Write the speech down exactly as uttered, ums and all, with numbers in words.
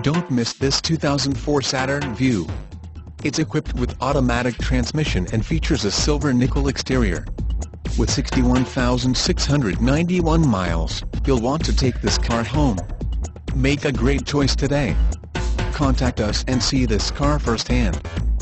Don't miss this two thousand four Saturn Vue. It's equipped with automatic transmission and features a silver nickel exterior. With sixty-one thousand six hundred ninety-one miles, you'll want to take this car home. Make a great choice today. Contact us and see this car firsthand.